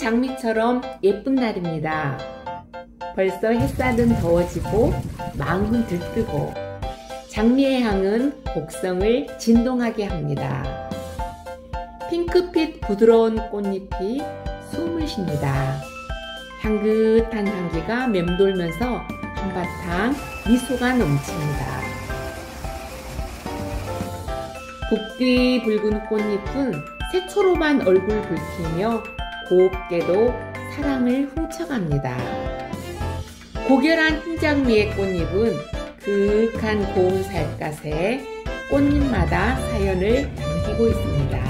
장미처럼 예쁜 날입니다. 벌써 햇살은 더워지고 마음은 들뜨고 장미의 향은 곡성을 진동하게 합니다. 핑크빛 부드러운 꽃잎이 숨을 쉽니다. 향긋한 향기가 맴돌면서 한바탕 미소가 넘칩니다. 붓기 붉은 꽃잎은 새초롬한 얼굴 붉히며 곱게도 사랑을 훔쳐갑니다. 고결한 흰장미의 꽃잎은 그윽한 고운 살갗에 꽃잎마다 사연을 담기고 있습니다.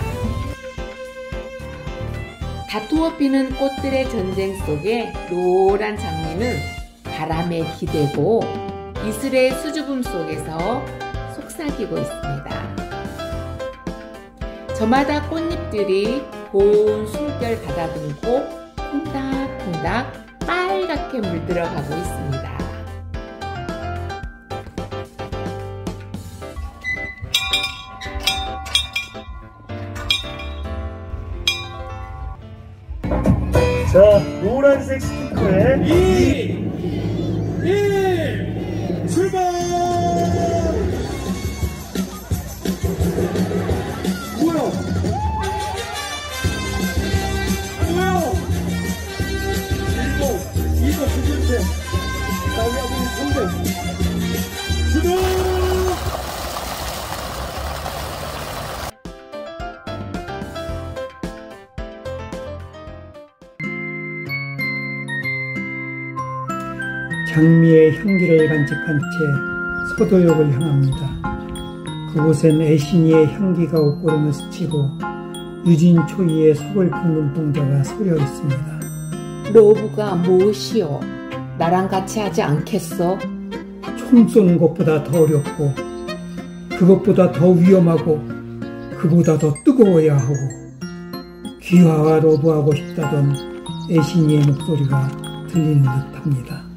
다투어 피는 꽃들의 전쟁 속에 노란 장미는 바람에 기대고 이슬의 수줍음 속에서 속삭이고 있습니다. 저마다 꽃잎들이 고운 숨결 가다듬고 콩닥콩닥 빨갛게 물들어가고 있습니다. 자, 노란색 스티커에 2, 1, 출발! 뭐야? 뭐야? 1번, 2번, 두번째. 자, 우리 아버님 3대. 주동! 장미의 향기를 간직한 채 서도역을 향합니다. 그곳엔 애신이의 향기가 옷고름을 스치고 유진 초이의 속을 품는 동자가 서려 있습니다. 로브가 무엇이여? 나랑 같이 하지 않겠어? 총 쏘는 것보다 더 어렵고 그것보다 더 위험하고 그보다 더 뜨거워야 하고 귀화와 로브하고 싶다던 애신이의 목소리가 들리는 듯합니다.